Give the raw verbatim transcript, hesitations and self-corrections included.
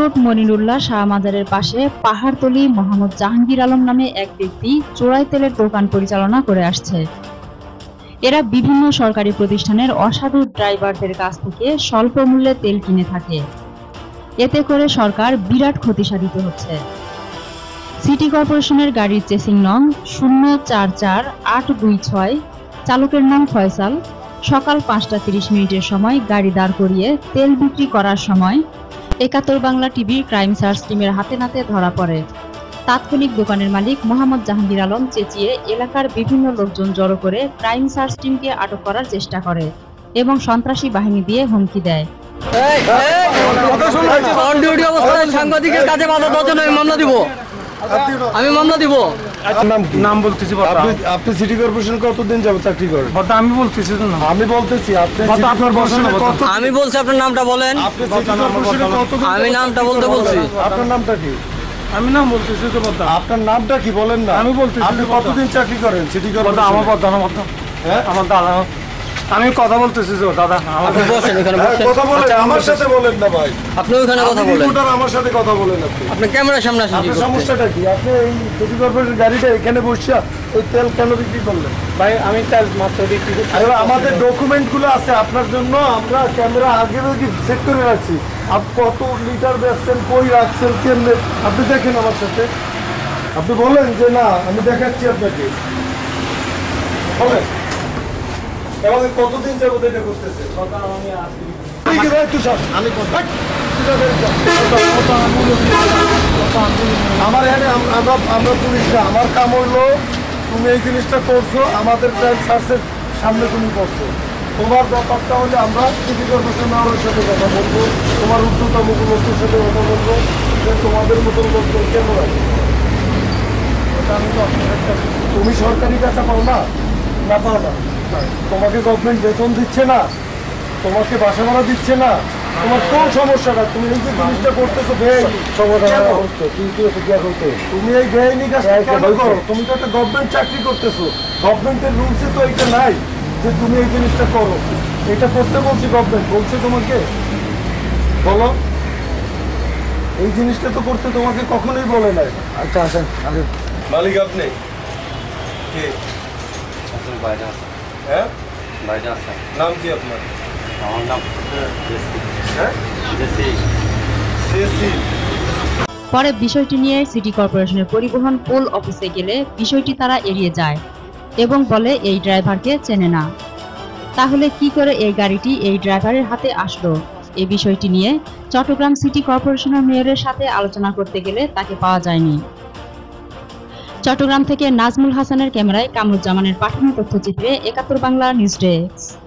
Road Monirullah Shah মাজারের পাশে পাহাড়তলী মোহাম্মদ জাহাঙ্গীর আলম নামে এক ব্যক্তি চোরাই তেলের দোকান পরিচালনা করে আসছে। এরা বিভিন্ন সরকারি প্রতিষ্ঠানের অসাধু ড্রাইভারদের কাছ থেকে স্বল্প মূল্যে তেল কিনে থাকে। এতে করে সরকার বিরাট ক্ষতি সাধিত হচ্ছে। সিটি কর্পোরেশনের গাড়ির চেসিং নং শূন্য চার চার আট দুই ছয়, চালকের নাম ফয়সাল সকাল পাঁচটা তিরিশ মিনিটের সময় গাড়ি দাঁড় করিয়ে তেল বিক্রি করার সময় একাত্তর বাংলা টিভির ক্রাইম সার্চ টিমের হাতে নাতে ধরা পড়ে। তাৎক্ষণিক দোকানের মালিক মোহাম্মদ জাহাঙ্গীর আলম চেঁচিয়ে এলাকার বিভিন্ন লোকজন জড়ো করে ক্রাইম সার্চ টিমকে আটক করার চেষ্টা করে এবং সন্ত্রাসী বাহিনী দিয়ে হুমকি দেয়। সাংবাদিকের কাছে বাধা দেওয়ার জন্য মামলা দিব, আমি মামলা দিব। নাম বলতেছি, আপনি সিটি কর্পোরেশন কতদিন যাবত চাকরি করেন? আমি বলতেছি আমি বলতেছি আমি বলছি আপনার নামটা বলেন। আমি নামটা বলতে বলছি। আপনার নামটা কি? আমি নাম বলতেছি তো। আপনার নামটা কি বলেন না? আমি বলতেছি। আপনি কতদিন চাকরি করেন সিটি কর্পোরেশন? আমার দাদা মত হ্যাঁ আমার দাদা আমি কথা বলতেছি তো দাদা। আপনি বসেন এখানে, কথা বলেন, আমার সাথে বলেন না ভাই। আপনি ওখানে কথা বলেন, আমার সাথে কথা বলেন। আপনি আপনি ক্যামেরার সামনে আসেন। আপনার সমস্যাটা কি? আপনি এই সিটি কর্পোরেশন গাড়িটা এখানে বসিয়া ওই তেল কেন বিক্রি করলেন? ভাই আমি তেল মাত্র বিক্রি করছি। আমাদের ডকুমেন্ট গুলো আছে আপনার জন্য, আমরা ক্যামেরা আগে চেক করে রাখছি। আপনি কত লিটার বেচছেন, কই রাখছেন, কেমনে আপনি দেখেন আমার সাথে। আপনি বলেন যে না আমি দেখাচ্ছি আপনাকে। বলেন আমাদের কতদিন যাবত এটা করতেছে? আমার এখানে আমরা আমরা পুলিশরা, আমার কাম হইলো তুমি এই জিনিসটা করছো, আমাদের ক্রাইম সার্চের সামনে তুমি করছো। তোমার ব্যাপারটা হলে আমরা সিটি কর্পোরেশন আমার সাথে কথা বলবো, তোমার উচ্চতম লোকের সাথে কথা বলবো যে তোমাদের মতন লোকজন কেন রাখবে। তুমি সরকারি টাকা পাও না? না পাও না। তোমাকে গভর্নমেন্ট বেতন দিচ্ছে না, তোমাকে বাসা ভাড়া দিচ্ছে না, তোমার কোন সমস্যাটা? তুমি এই যে জিনিসটা করতেছো বেআইনি, তুমি এই বেআইনি কাজ কেন করো? তুমি তো একটা গভর্নমেন্ট চাকরি করতেছো, গভর্নমেন্টের রুলসে তো এটা নাই যে তুমি এই জিনিসটা করো। এটা করতে বলছি গভর্নমেন্ট বলছে তোমাকে, বলো এই জিনিসটা তো করতে তোমাকে কখনোই বলে নাই। আচ্ছা আসেন। মালিক আপনি কে? বাইরে আছে। হ্যাঁ বাইরে আছে। নাম কি আপনার? আমার নাম হ্যাঁ পরে বিষয়টি নিয়ে সিটি কর্পোরেশনের পরিবহন পোল অফিসে গেলে বিষয়টি তারা এড়িয়ে যায় এবং বলে এই ড্রাইভারকে চেনে না। তাহলে কি করে এই গাড়িটি এই ড্রাইভারের হাতে আসলো? এই বিষয়টি নিয়ে চট্টগ্রাম সিটি কর্পোরেশনের মেয়রের সাথে আলোচনা করতে গেলে তাকে পাওয়া যায়নি। চট্টগ্রাম থেকে নাজমুল হাসানের ক্যামেরায় কামরুজ্জামানের পাঠানো তথ্যচিত্রে একাত্তর বাংলা নিউজ ডেস্ক।